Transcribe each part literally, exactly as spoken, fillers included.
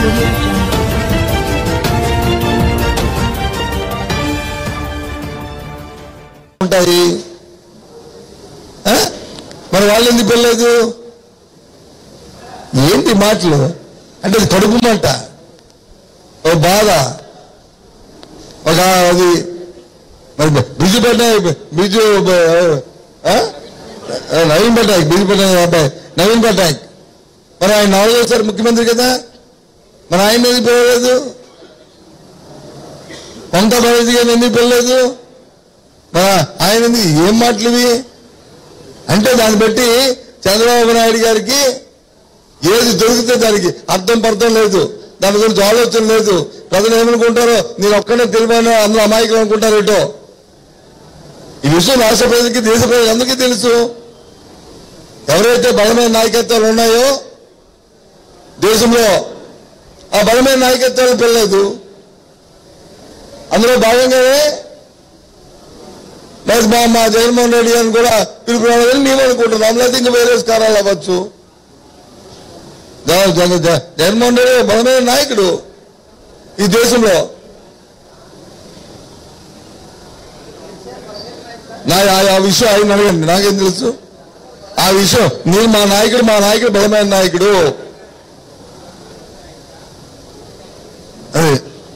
ఉంటాయి మరి వాళ్ళు ఎందుకు పెళ్ళలేదు? ఏంటి మాటలు అంటే అది కడుపు మంట, ఒక బాధ, ఒక అది మరి బిజు పట్నాయక్ బిజు నవీన్ పట్నాయక్ బిజు పట్నాయక్ అబ్బాయి నవీన్ పట్నాయక్ మరి ఆయన నవజోసారి ముఖ్యమంత్రి కదా, మరి ఆయన ఎందుకు పెళ్ళలేదు? మమతా బెనర్జీ గారిని ఎందుకు పెళ్ళలేదు? మరి ఆయన ఎందుకు? ఏం మాటలు ఇవి అంటే దాన్ని బట్టి చంద్రబాబు నాయుడు గారికి ఏది దొరికితే దానికి అర్థం పర్థం లేదు, దాని గురించి ఆలోచన లేదు. ప్రజలు ఏమనుకుంటారో నేను ఒక్కడే తెలియని అందులో అమాయకులు అనుకుంటారు ఏటో. ఈ విషయం రాష్ట్ర ప్రజలకి దేశ ప్రజలందరికీ తెలుసు. ఎవరైతే బలమైన నాయకత్వాలు ఉన్నాయో దేశంలో ఆ బలమైన నాయకత్వాలు పెళ్ళలేదు. అందులో భాగంగానే మా మా జగన్మోహన్ రెడ్డి గారిని కూడా పిలుపు రావాలని మేము అనుకుంటున్నాం. లేకపోతే ఇంకా వేరే కారణాలు అవ్వచ్చు. జగన్మోహన్ రెడ్డి బలమైన నాయకుడు ఈ దేశంలో. నా ఆ విషయం ఆయన అడగండి, నాకేం తెలుసు ఆ విషయం. నేను మా నాయకుడు మా నాయకుడు బలమైన నాయకుడు. అదే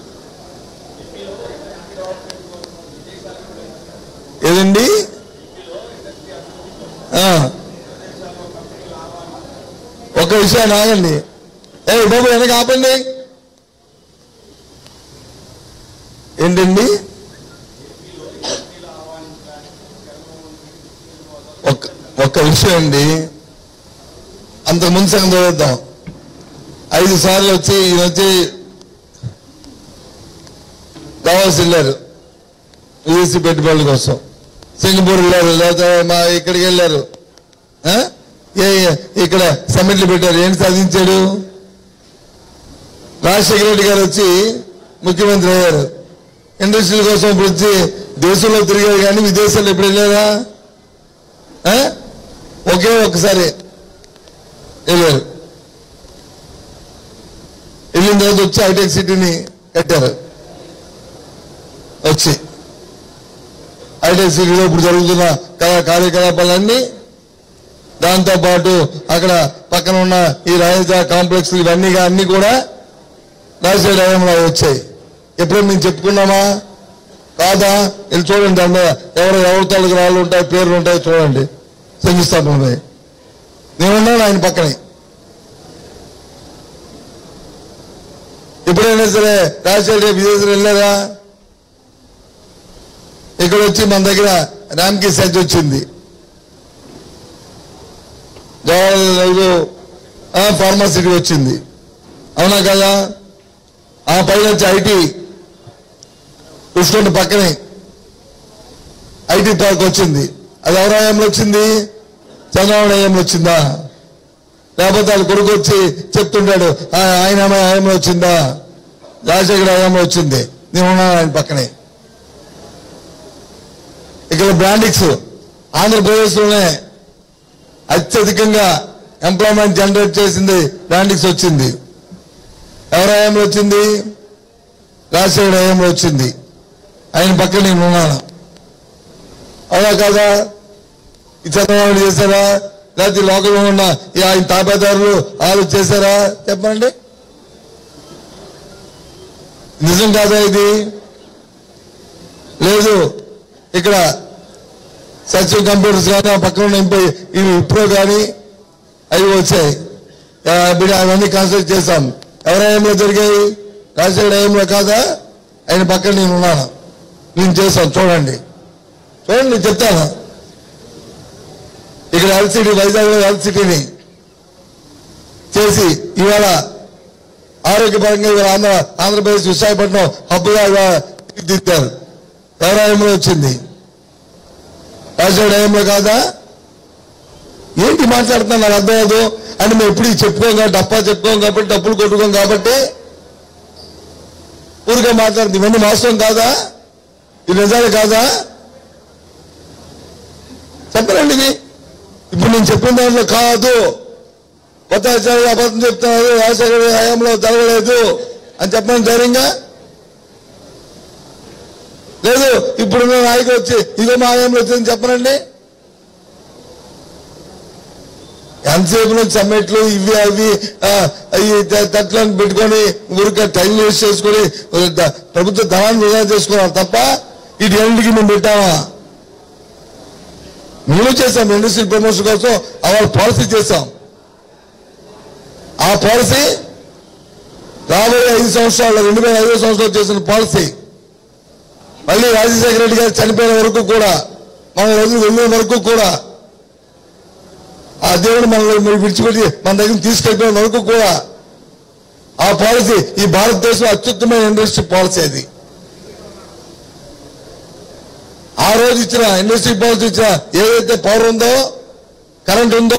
ఏదండి ఒక విషయాన్ని ఆగండి. ఏ బాబు వెనక ఆపండి. ఏంటండి ఒక్క ఒక్క విషయం అండి, అంతకుముందు సంగతి చదువుతాం. ఐదు సార్లు వచ్చి ఈయన వచ్చి దావాస్ వెళ్ళారు విదేశీ పెట్టుబడుల కోసం. సింగపూర్ వెళ్ళారు, లేకపోతే మా ఇక్కడికి వెళ్ళారు, ఇక్కడ సమ్మిట్లు పెట్టారు. ఏంటి సాధించాడు? రాజశేఖర రెడ్డి గారు వచ్చి ముఖ్యమంత్రి అయ్యారు. ఇండస్ట్రీల కోసం ఇప్పుడు వచ్చి దేశంలో తిరిగారు కానీ విదేశాల్లో ఎప్పుడు వెళ్ళారా? ఒకే ఒక్కసారి వెళ్ళారు. వెళ్ళిన తర్వాత వచ్చి హైటెక్ సిటీని కట్టారు. వచ్చి హైటెక్ సిటీలో ఇప్పుడు జరుగుతున్న కార్యకలాపాలన్నీ, దాంతోపాటు అక్కడ పక్కన ఉన్న ఈ రాజధాని కాంప్లెక్స్ ఇవన్నీ అన్ని కూడా రాజశేఖర హయాంలో వచ్చాయి. ఎప్పుడో మేము చెప్పుకున్నామా కాదా? వెళ్ళి చూడండి, దాని మీద ఎవరు ఎవరి తాలూకు రాళ్ళు ఉంటాయి, పేర్లు ఉంటాయి, చూడండి. శంకుస్థాపన నేనున్నాను ఆయన పక్కనే. ఎప్పుడైనా సరే రాజశేఖర విదేశాలు వెళ్ళారా? ఇక్కడ వచ్చి మన దగ్గర రామ్కి సెంచ్ వచ్చింది, జవహర్లాల్ ఫార్మాసిటీ వచ్చింది, అవునా కదా? ఆ పైన వచ్చి ఐటీ చూసుకుంటే పక్కనే ఐటీ పార్క్ వచ్చింది. అది ఎవరి హయాంలో వచ్చింది? చంద్రబాబు హయాంలో వచ్చిందా? లేకపోతే వాళ్ళ కొడుకు వచ్చి చెప్తుంటాడు ఆయన హయాంలో వచ్చిందా? రాజశేఖర హయాంలో వచ్చింది. నేను ఉన్నాను ఆయన పక్కనే. ఇక్కడ బ్రాండిక్స్ ఆంధ్రప్రదేశ్లోనే అత్యధికంగా ఎంప్లాయ్మెంట్ జనరేట్ చేసింది బ్రాండిక్స్ వచ్చింది. ఎవరి హయాంలో వచ్చింది? రాజశేఖర హయాంలో వచ్చింది. ఆయన పక్కన నేను ఉన్నాను, అవునా కాదా? ఈ చంద్రబాబు చేశారా? లేకపోతే లోకల్లో ఉన్న ఆయన తాపేదారులు వాళ్ళు చేశారా? చెప్పండి, నిజం కాదా ఇది? లేదు. ఇక్కడ సచివ్ కంప్యూటర్స్ కానీ ఆ పక్కన ఉన్న ఇంపై ఇవి ఇప్పుడు కానీ అవి వచ్చాయి. అవన్నీ కన్స్ట్రక్ట్ చేశాం. ఎవరి హయాంలో జరిగాయి? రాజశేఖర హయాంలో కాదా? ఆయన పక్కన నేను ఉన్నాను, నేను చేశాను. చూడండి చూడండి నేను చెప్తాను. ఇక్కడ ఎల్సిటీ వైజాగ్లో ఎల్సిటీని చేసి ఇవాళ ఆరోగ్యపరంగా ఇవాళ ఆంధ్ర ఆంధ్రప్రదేశ్ విశాఖపట్నం హబ్బుగా తీర్చిదిద్దారు. ఎవరి హయాంలో వచ్చింది? రాజశేఖర హయాంలో కాదా? ఏంటి మాట్లాడుతున్నా నాకు అర్థం కాదు. అంటే మేము ఎప్పుడు చెప్పుకోం కాబట్టి డప్పా చెప్పుకోం కాబట్టి డబ్బులు కొట్టుకోం కాబట్టి ఊరిగా మాట్లాడుతుంది. ఇవన్నీ వాస్తవం కాదా? ఇది నిజాలు కాదా? చెప్పరండి. ఇది ఇప్పుడు నేను చెప్పిన దాంట్లో కాదు. కొత్త హెచ్చరిక అబద్ధం చెప్తున్నారు, రాజశేఖర హయాంలో జరగలేదు అని చెప్పడం ధైర్యంగా లేదు. ఇప్పుడున్న నాయకులు వచ్చి ఇదో మా హయాంలో వచ్చిందని చెప్పనండి. ఎంతసేపు సమ్మెట్లు ఇవి అవి తట్లను పెట్టుకొని ఊరికే టైం వేస్ట్ చేసుకొని ప్రభుత్వ ధనాన్ని వృధా చేసుకున్నారు తప్ప ఇటు ఎన్నింటికి మేము పెట్టామా? మేము చేసాం ఇండస్ట్రీ ప్రమోషన్ కోసం అవర్ పాలసీ చేశాం. ఆ పాలసీ రాబోయే ఐదు సంవత్సరాలు రెండు వేల ఐదో సంవత్సరాలు చేసిన పాలసీ మళ్ళీ రాజశేఖర రెడ్డి గారు చనిపోయిన వరకు కూడా మన రోజులు వెళ్ళిన వరకు కూడా ఆ దేవుడు మనల్ని విడిచిపెట్టి మన దగ్గర తీసుకెళ్ళిపోయిన వరకు కూడా ఆ పాలసీ ఈ భారతదేశం అత్యుత్తమైన ఇండస్ట్రీ పాలసీ అది. ఆ రోజు ఇచ్చిన ఇండస్ట్రీ పాలసీ ఇచ్చిన ఏదైతే పవర్ ఉందో కరెంట్ ఉందో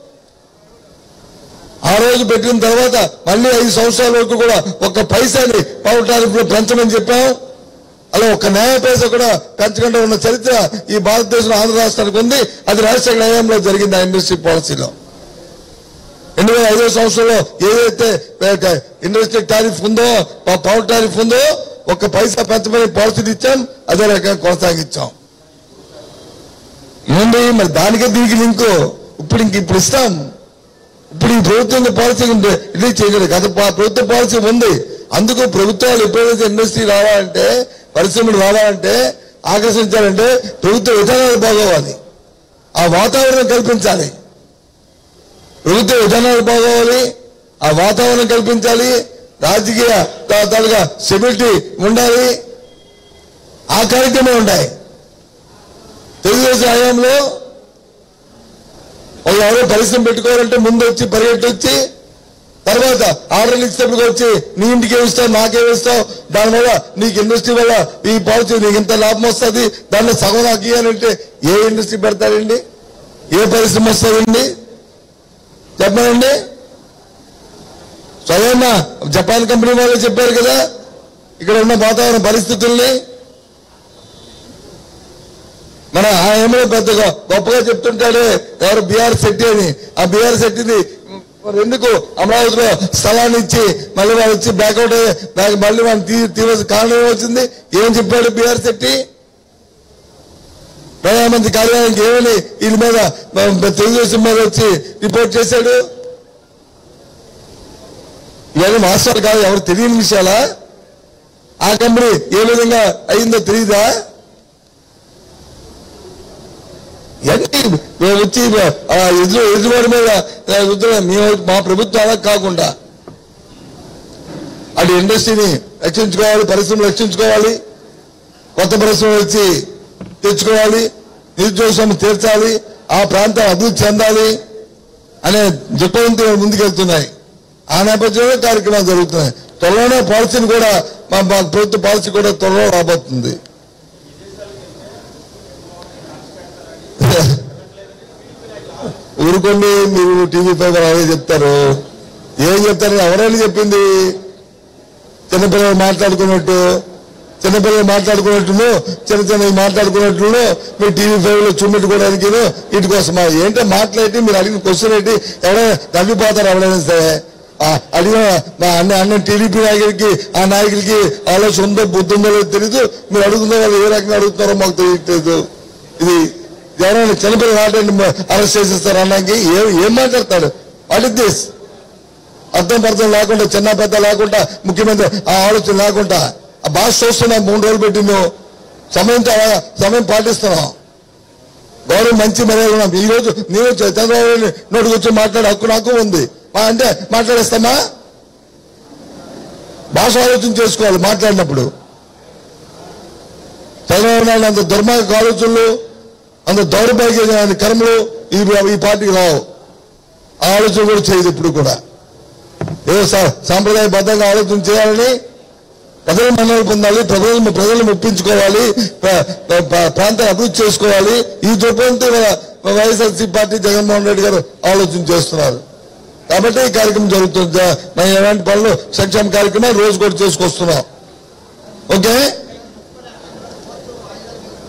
ఆ రోజు పెట్టిన తర్వాత మళ్ళీ ఐదు సంవత్సరాల వరకు కూడా ఒక్క పైసాని పవర్ టారిఫ్ లో పెంచమని చెప్పాం. అలా ఒక్క న్యాయ పైసా కూడా పెంచకుండా ఉన్న చరిత్ర ఈ భారతదేశంలో ఆంధ్ర రాష్ట్రానికి ఉంది. అది రాజశేఖర హయాంలో జరిగింది. ఆ ఇండస్ట్రీ పాలసీలో రెండు వేల ఐదో సంవత్సరంలో ఏదైతే ఇండస్ట్రీ టారిఫ్ ఉందో పవర్ టారిఫ్ ఉందో ఒక్క పైసా పెంచమని పాలసీలు ఇచ్చాం. అదే రకంగా కొనసాగించాం. ఏంటి మరి దానికే దీనికి లింకు ఇప్పుడు ఇంక ఇప్పుడు ఇస్తాం. ఇప్పుడు ఈ ప్రభుత్వం పాలసీ రిలీజ్ చేయలేదు. గత ప్రభుత్వ పాలసీ ఉంది. అందుకు ప్రభుత్వాలు ఎప్పుడైతే ఇండస్ట్రీ రావాలంటే పరిశ్రమలు రావాలంటే ఆకర్షించాలంటే ప్రభుత్వ విధానాలు బాగోవాలి, ఆ వాతావరణం కల్పించాలి. ప్రభుత్వ విధానాలు బాగోవాలి, ఆ వాతావరణం కల్పించాలి, రాజకీయ తాలూగా స్టెబిలిటీ ఉండాలి. ఆ కార్యక్రమం ఉంటాయి. తెలుగుదేశం హయాంలో వాళ్ళు ఎవరో పరిశ్రమ పెట్టుకోవాలంటే ముందు వచ్చి పరిగెట్టి వచ్చి తర్వాత ఆర్డర్లు ఇచ్చినప్పుడు వచ్చి నీ ఇంటికి ఏమిస్తావు నాకేమిస్తావు దానివల్ల నీకు ఇండస్ట్రీ వల్ల ఈ పాలసీ నీకు ఇంత లాభం వస్తుంది దాంట్లో సగం నాకు ఇవ్వాలంటే ఏ ఇండస్ట్రీ పెడతాడండి? ఏ పరిశ్రమ వస్తుందండి? చెప్పండి. స్వయంగా జపాన్ కంపెనీ వాళ్ళు చెప్పారు కదా ఇక్కడ ఉన్న వాతావరణ పరిస్థితుల్ని. మన ఆయనలో పెద్దగా గొప్పగా చెప్తుంటాడే ఎవరు బీఆర్ శెట్టి అని. ఆ బీఆర్ శెట్టిని ఎందుకు అమరావతిలో స్థలాన్ని ఇచ్చి మళ్ళీ వాళ్ళు వచ్చి బ్యాక్అవుట్ దానికి మళ్ళీ వాళ్ళు తీవ్ర కారణం ఏమొచ్చింది? ఏం చెప్పాడు బీఆర్ శెట్టి? ప్రధానమంత్రి కార్యాలయానికి ఏమని వీళ్ళ మీద తెలుగుదేశం మీద వచ్చి రిపోర్ట్ చేశాడు? ఇవన్నీ వాస్తవాలు కాదు, ఎవరు తెలియని విషయాలా? ఆ కంపెనీ ఏ విధంగా అయిందో తెలియదా? ఇవన్నీ వచ్చి ఎదురు ఎదురువాడి మీద మేము మా ప్రభుత్వం అలా కాకుండా అటు ఇండస్ట్రీని రక్షించుకోవాలి, పరిశ్రమలు రక్షించుకోవాలి, కొత్త పరిశ్రమలు వచ్చి తెచ్చుకోవాలి, నిరుద్యోగ సమస్య తీర్చాలి, ఆ ప్రాంతం అభివృద్ధి చెందాలి అనే దృక్పథంతో ముందుకెళ్తున్నాయి. ఆ నేపథ్యంలో కార్యక్రమాలు జరుగుతున్నాయి. త్వరలోనే పాలసీని కూడా మా ప్రభుత్వ పాలసీ కూడా త్వరలో రాబోతుంది. ఊరుకోండి, మీరు టీవీ పైన అవే చెప్తారు. ఏం చెప్తారు? ఎవరైనా చెప్పింది చిన్నపిల్లలు మాట్లాడుకున్నట్టు చిన్నపిల్లలు మాట్లాడుకున్నట్టును చిన్న చిన్న మాట్లాడుకున్నట్లు మీ టీవీ ఫైవ్ లో చూపెట్టుకోవడానికి వీటి కోసం ఏంటో మాట్లాడి మీరు అడిగిన క్వశ్చన్ ఏంటి? ఎవరైనా నవ్విపోతారు. ఎవరైనా సరే అడిగిన మా అన్న అన్న టీడీపీ నాయకుడికి ఆ నాయకుడికి ఆలోచన ఉందో బుద్ధి ఉందో లేదో తెలీదు. మీరు అడుగుతున్న వాళ్ళు ఏ రకంగా అడుగుతున్నారో మాకు తెలియట్లేదు. ఇది ఎవరైనా చిన్నపిల్లలు మాట్లాడి అరెస్ట్ చేసేస్తారు అన్నాకి ఏం ఏం మాట్లాడతాడు? What is this? అర్థం పర్థం లేకుండా చిన్న పెద్ద లేకుండా ముఖ్యమంత్రి ఆ ఆలోచన లేకుండా ఆ భాష చూస్తున్నాం. మూడు రోజులు పెట్టిందో సమయంతో సమయం పాటిస్తున్నాం. గౌరవం మంచి మర్యాద ఉన్నాం. ఈ రోజు నేను చంద్రబాబు నోటి వచ్చి మాట్లాడే హక్కు నాకు ఉంది. అంటే మాట్లాడేస్తామా? భాష ఆలోచన చేసుకోవాలి మాట్లాడినప్పుడు. చంద్రబాబు నాయుడు అంత దుర్మార్గ ఆలోచనలు అంత దౌర్భాగ్య కర్మలు ఈ ఈ పార్టీకి రావు. ఆ ఆలోచన కూడా చేయదు. ఇప్పుడు కూడా ఏదో సాంప్రదాయబద్ధంగా ఆలోచన చేయాలని, ప్రజల మన్నలు పొందాలి, ప్రజలు ప్రజలను మెప్పించుకోవాలి, ప్రాంతాన్ని అభివృద్ధి చేసుకోవాలి. ఈ దృక్పథంతో వైఎస్ఆర్సీ పార్టీ జగన్మోహన్ రెడ్డి గారు ఆలోచన చేస్తున్నారు. కాబట్టి ఈ కార్యక్రమం జరుగుతుంది. మనం ఎలాంటి పనులు సంక్షేమ కార్యక్రమాలు రోజు కూడా చేసుకొస్తున్నాం. ఓకే,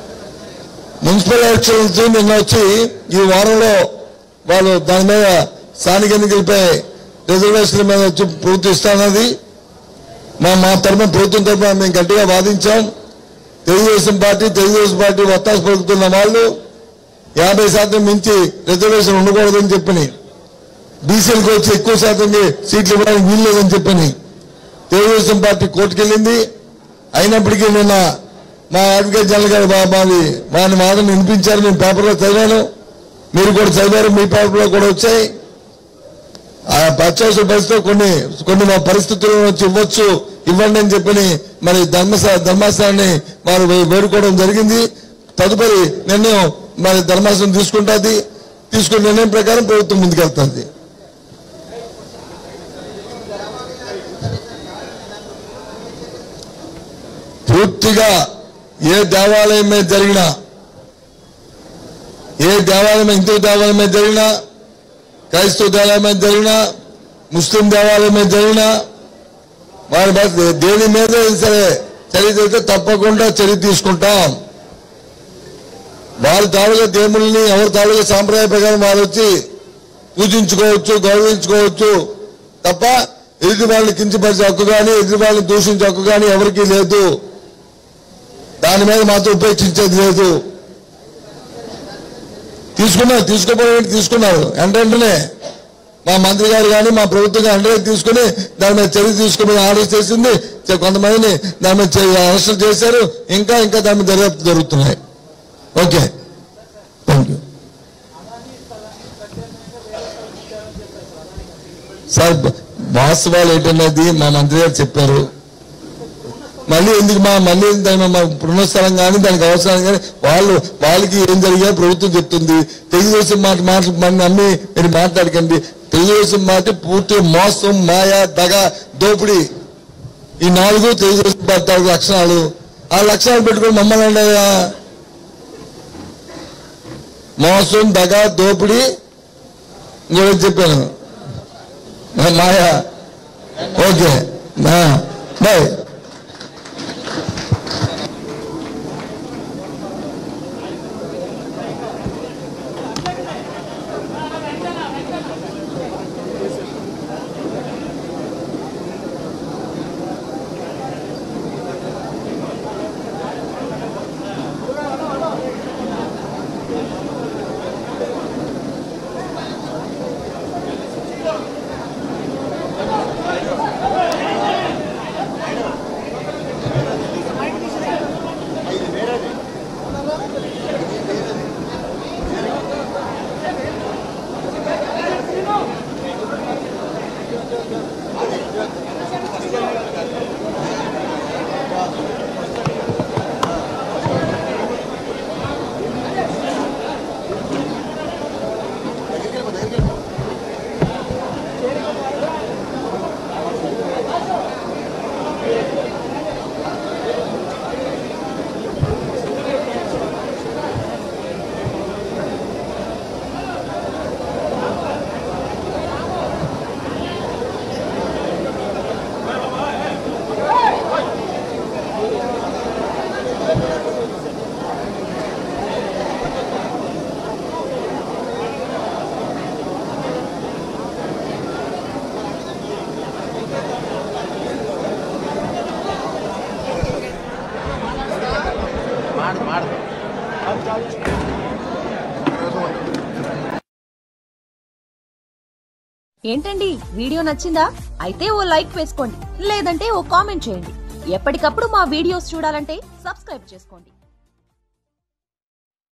మున్సిపల్ ఎలక్షన్స్ నిన్న వచ్చి ఈ వారంలో వాళ్ళు దాని మీద స్థానిక ఎన్నికలపై రిజర్వేషన్ల మీద వచ్చి ప్రభుత్వం ఇస్తానది మా మా తరఫున ప్రభుత్వం తరఫున మేము గట్టిగా వాదించాం. తెలుగుదేశం పార్టీ తెలుగుదేశం పార్టీ ఒత్తాస పలుకుతున్న వాళ్ళు యాభై శాతం మించి రిజర్వేషన్ ఉండకూడదని చెప్పని, బీసీలకు వచ్చి ఎక్కువ శాతం సీట్లు ఇవ్వడానికి వీలు లేదని చెప్పని తెలుగుదేశం పార్టీ కోర్టుకెళ్ళింది. అయినప్పటికీ నిన్న మా అడ్వకేట్ జనరల్ గారు మాది వారిని వాదన వినిపించారు. నేను పేపర్లో చదివాను, మీరు కూడా చదివారు, మీ పేపర్లో కూడా వచ్చాయి. ఆ అత్యవసర పరిస్థితిలో కొన్ని కొన్ని మా పరిస్థితుల్లో వచ్చి ఇవ్వచ్చు ఇవ్వండి అని చెప్పని మరి ధర్మశా ధర్మాసనాన్ని వారు వేడుకోవడం జరిగింది. తదుపరి నిర్ణయం మరి ధర్మాసనం తీసుకుంటుంది. తీసుకున్న నిర్ణయం ప్రకారం ప్రభుత్వం ముందుకెళ్తుంది. పూర్తిగా ఏ దేవాలయం మీద జరిగినా ఏ దేవాలయం హిందూ దేవాలయం మీద జరిగినా, క్రైస్తవ దేవాలయం మీద జరిగినా, ముస్లిం దేవాలయం మీద జరిగినా, వారి దేని మీద సరే చర్య అయితే తప్పకుండా చర్య తీసుకుంటాం. వారి తాలూకా దేవుళ్ళని ఎవరి తాలూకా సాంప్రదాయ ప్రకారం వారు వచ్చి పూజించుకోవచ్చు, గౌరవించుకోవచ్చు తప్ప ఎదుటి వాళ్ళని కించపరిచే హక్కు కానీ ఎదుటి వాళ్ళని దూషించే హక్కు కానీ ఎవరికీ లేదు. దాని మీద మాత్రం ఉపేక్షించేది లేదు. తీసుకున్నారు, తీసుకోపోయినట్టు తీసుకున్నారు. వెంటనే మా మంత్రి గారు కానీ మా ప్రభుత్వం వెంటనే తీసుకుని దాని మీద చర్య తీసుకుని ఆర్డర్ చేసింది. కొంతమందిని దాని మీద అరెస్ట్ చేశారు. ఇంకా ఇంకా దాని మీద దర్యాప్తు జరుగుతున్నాయి. Okay, thank you sir. వాస్తవాలు ఏంటన్నది మా మంత్రి గారు చెప్పారు. మళ్ళీ ఎందుకు మా మళ్ళీ మా పునఃస్థలం కానీ దానికి అవసరం కానీ వాళ్ళు వాళ్ళకి ఏం జరిగా ప్రభుత్వం చెప్తుంది. తెలుగుదేశం మాట మాట నమ్మి మీరు మాట్లాడకండి. తెలుగుదేశం మాట పూర్తి మోసం, మాయ, దగ, దోపిడీ ఈ నాలుగు తెలుగుదేశం పార్టీ లక్షణాలు. ఆ లక్షణాలు పెట్టుకుని మమ్మల్ని అన్నాయా? మోసం, దగ, దోపిడీ, ఇంకోటి చెప్పాను మాయ. Okay bye. ఏంటండి వీడియో నచ్చిందా? అయితే ఓ లైక్ వేసుకోండి, లేదంటే ఓ కామెంట్ చేయండి. ఎప్పటికప్పుడు మా వీడియోస్ చూడాలంటే సబ్స్క్రైబ్ చేసుకోండి.